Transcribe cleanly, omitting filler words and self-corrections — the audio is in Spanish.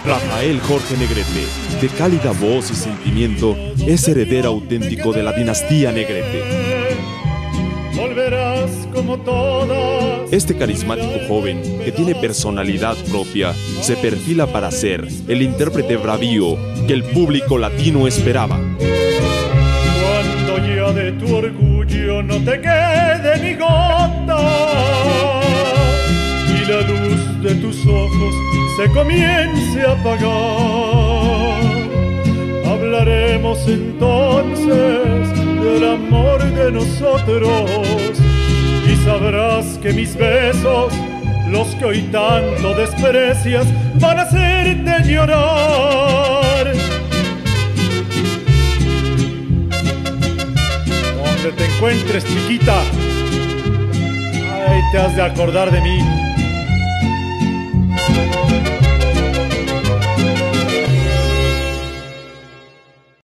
Rafael Jorge Negrete, de cálida voz y sentimiento, es heredero auténtico de la dinastía Negrete. Volverás como todas. Este carismático joven, que tiene personalidad propia, se perfila para ser el intérprete bravío que el público latino esperaba. Cuando ya de tu orgullo no te quede ni gota y la luz de tus ojos se comience a apagar, hablaremos entonces del amor de nosotros y sabrás que mis besos, los que hoy tanto desprecias, van a hacerte llorar. Donde te encuentres, chiquita, ay, te has de acordar de mí.